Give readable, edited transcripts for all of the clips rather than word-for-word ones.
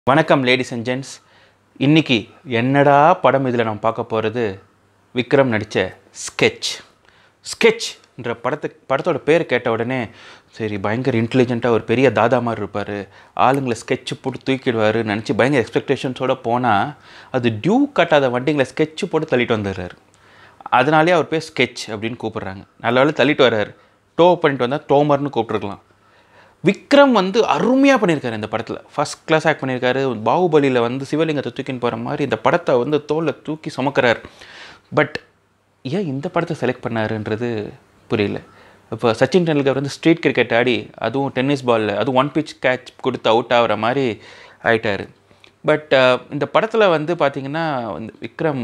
வணக்கம் ladies and gents. இன்னைக்கு என்னடா படம் இதில் நம்ம பார்க்க போகிறது விக்ரம் நடித்த ஸ்கெட்ச்ன்ற படத்தோட பேர் கேட்ட உடனே சரி பயங்கர இன்டெலிஜென்ட்டாக ஒரு பெரிய தாதா மாதிரி இருப்பார், ஆளுங்களை ஸ்கெட்சு போட்டு தூக்கிடுவார் நினச்சி பயங்கர எக்ஸ்பெக்டேஷன்ஸோடு போனால் அது டியூ கட்டாத வண்டிங்களை ஸ்கெட்சு போட்டு தள்ளிட்டு வந்துடுறாரு. அதனாலே அவர் பேர் ஸ்கெட்ச் அப்படின்னு கூப்பிட்றாங்க. நல்ல வேலை தள்ளிட்டு வர்றாரு. டோ பண்ணிட்டு வந்தால் டோமர்னு கூப்பிட்ருக்கலாம். விக்ரம் அருமையாக பண்ணியிருக்காரு. இந்த படத்தில் ஃபஸ்ட் கிளாஸ் ஆக்ட் பண்ணியிருக்காரு. பாகுபலியில் சிவலிங்கத்தை தூக்கின்னு போகிற மாதிரி இந்த படத்தை தோளில் தூக்கி சுமக்கிறார். பட் ஏன் இந்த படத்தை செலக்ட் பண்ணாருன்றது புரியல. இப்போ சச்சின் டெண்டுல்கர் ஸ்ட்ரீட் கிரிக்கெட் ஆடி அதுவும் டென்னிஸ் பாலில் அதுவும் 1 pitch கேட்ச் கொடுத்து அவுட் ஆகிற மாதிரி ஆயிட்டார். பட் இந்த படத்தில் பார்த்திங்கன்னா விக்ரம்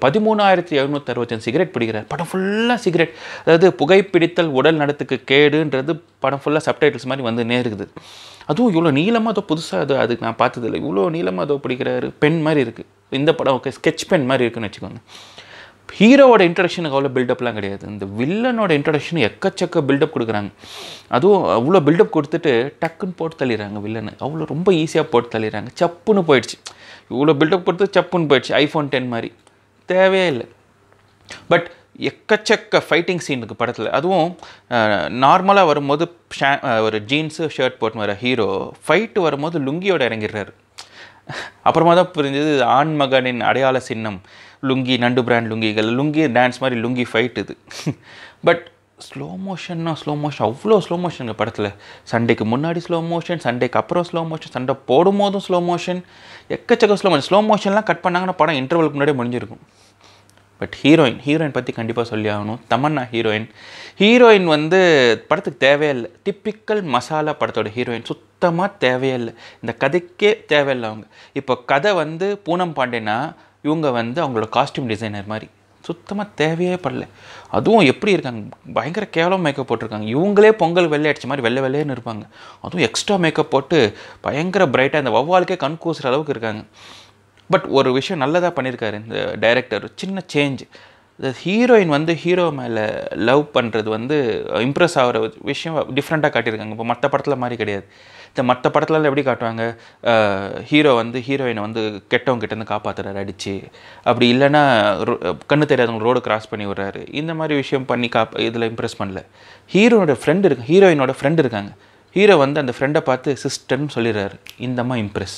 13,765 சிகரெட் பிடிக்கிறார். படம் ஃபுல்லாக சிகரெட், அதாவது புகைப்பிடித்தல் உடல் நலத்துக்கு கேடுன்றது படம் ஃபுல்லாக சப்டைட்டில்ஸ் மாதிரி நேருக்குது. அதுவும் இவ்வளோ நீளமாக அதோ புதுசாக அதுக்கு நான் பார்த்ததில்லை. இவ்வளோ நீளமாக அதோ பிடிக்கிறாரு. பென் மாதிரி இருக்குது இந்த படம். ஓகே, ஸ்கெட்ச் பென் மாதிரி இருக்குதுன்னு வச்சுக்கோங்க. ஹீரோவோட இன்ட்ரடக்ஷனுக்கு அவ்வளோ பில்டப்லாம் கிடையாது. இந்த வில்லனோட இன்ட்ரடக்ஷன் எக்கச்சக்க பில்டப் கொடுக்குறாங்க. அதுவும் அவ்வளோ பில்டப் கொடுத்துட்டு டக்குன்னு போட்டு தள்ளிடுறாங்க வில்லனை. அவ்வளோ ரொம்ப ஈஸியாக போட்டு தள்ளிடுறாங்க. சப்புன்னு போயிடுச்சு. இவ்வளோ பில்டப் கொடுத்து சப்புன்னு போயிடுச்சு. iPhone 10 மாதிரி தேவையே இல்லை. பட் எக்கச்சக்க ஃபைட்டிங் சீன் இருக்குது படத்தில். அதுவும் நார்மலாக வரும்போது ஒரு ஜீன்ஸு ஷர்ட் போட்டு வர ஹீரோ ஃபைட்டு வரும்போது லுங்கியோடு இறங்கிடுறாரு. அப்புறமா தான் புரிஞ்சது ஆண் மகனின் அடையாள சின்னம் லுங்கி, நண்டு பிராண்ட் லுங்கிகள். லுங்கி டான்ஸ் மாதிரி லுங்கி ஃபைட் இது. பட் ஸ்லோ மோஷன் அவ்வளோ ஸ்லோ மோஷன் படத்தில். சண்டைக்கு முன்னாடி ஸ்லோ மோஷன், சண்டைக்கு அப்புறம் ஸ்லோ மோஷன், சண்டை போடும் போதும் ஸ்லோ மோஷன், எக்கச்சக்க ஸ்லோ மோஷன்லாம் கட் பண்ணாங்கன்னா படம் இன்டர்வலுக்கு முன்னாடியே முடிஞ்சிருக்கும். பட் ஹீரோயின் பற்றி கண்டிப்பாக சொல்லி ஆகணும். தமன்னா ஹீரோயின் படத்துக்கு தேவையே இல்லை. டிப்பிக்கல் மசாலா படத்தோட ஹீரோயின் சுத்தமாக தேவையே இல்லை. இந்த கதைக்கே தேவையில்லை. அவங்க இப்போ கதை பூனம் பாண்டேனா இவங்க அவங்களோட காஸ்டியூம் டிசைனர் மாதிரி சுத்தமாக தேவையே படல. அதுவும் எப்படி இருக்காங்க, பயங்கர கேவலம் மேக்கப் போட்டிருக்காங்க. இவங்களே பொங்கல் வெள்ளை அடித்த மாதிரி வெள்ளைன்னு இருப்பாங்க. அதுவும் எக்ஸ்ட்ரா மேக்கப் போட்டு பயங்கர பிரைட்டாக இந்த வவ்வாலுக்கே கண் கூசுகிற அளவுக்கு இருக்காங்க. பட் ஒரு விஷயம் நல்லதாக பண்ணியிருக்காரு இந்த டைரக்டர். சின்ன சேஞ்ச். ஹீரோயின் ஹீரோ மேலே லவ் பண்ணுறது இம்ப்ரெஸ் ஆகிற விஷயம் டிஃப்ரெண்ட்டாக காட்டியிருக்காங்க. இப்போ மற்ற படத்தில் மாதிரி கிடையாது. இந்த மற்ற படத்துலலாம் எப்படி காட்டுவாங்க, ஹீரோ ஹீரோயினை கெட்டவங்கிட்டேருந்து காப்பாற்றுறாரு அடித்து, அப்படி இல்லைன்னா கண்ணு தெரியாதவங்க ரோடு கிராஸ் பண்ணி விடுறாரு. இந்த மாதிரி விஷயம் பண்ணி இதில் இம்ப்ரெஸ் பண்ணல. ஹீரோயினோட ஃப்ரெண்டு இருக்காங்க. ஹீரோ அந்த ஃப்ரெண்டை பார்த்து சிஸ்டர்னு சொல்லிடுறாரு. இந்தம்மா இம்ப்ரெஸ்.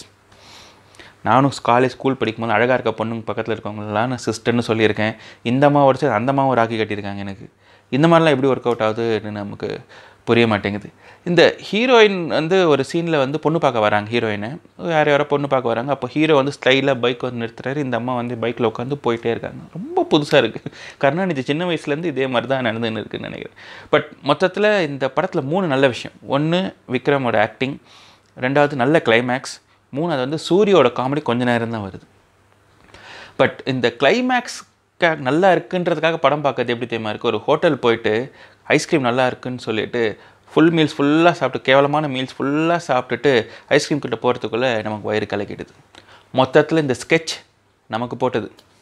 நானும் ஸ்கூல் படிக்கும்போது அழகாக இருக்க பொண்ணுங்க பக்கத்தில் இருக்கவங்களெலாம் நான் சிஸ்டர்னு சொல்லியிருக்கேன். இந்த அம்மாவோட சரி அந்த அம்மாவும் ராக்கி கட்டியிருக்காங்க எனக்கு. இந்த மாதிரிலாம் எப்படி ஒர்க் அவுட் ஆகுதுன்னு நமக்கு புரிய மாட்டேங்குது. இந்த ஹீரோயின் ஒரு சீனில் பொண்ணு பார்க்க வராங்க. ஹீரோயினை யாரோ பொண்ணு பார்க்க வராங்க. அப்போ ஹீரோ ஸ்டைலாக பைக் நிறுத்துறாரு. இந்த அம்மா பைக்கில் உட்காந்து போயிட்டே இருக்காங்க. ரொம்ப புதுசாக இருக்குது. கருணாநிதி சின்ன வயசுலேருந்து இதே மாதிரி தான் நடந்துன்னு இருக்குதுன்னு நினைக்கிறேன். பட் மொத்தத்தில் இந்த படத்தில் 3 நல்ல விஷயம். 1 விக்ரமோட ஆக்டிங், 2வது நல்ல கிளைமேக்ஸ், 3வது சூரியோட காமெடி கொஞ்ச நேரம் தான் வருது. பட் இந்த கிளைமேக்ஸ்க்காக நல்லா இருக்குன்றதுக்காக படம் பார்க்கறது எப்படி தெரியுமா இருக்குது. ஒரு ஹோட்டல் போயிட்டு ஐஸ்கிரீம் நல்லா இருக்குன்னு சொல்லிட்டு ஃபுல் மீல்ஸ் ஃபுல்லாக சாப்பிட்டு, கேவலமான மீல்ஸ் ஃபுல்லாக சாப்பிட்டுட்டு ஐஸ்கிரீம் கிட்ட போகிறதுக்குள்ளே நமக்கு வயிறு கலக்கிடுது. மொத்தத்தில் இந்த ஸ்கெட்ச் நமக்கு போட்டது.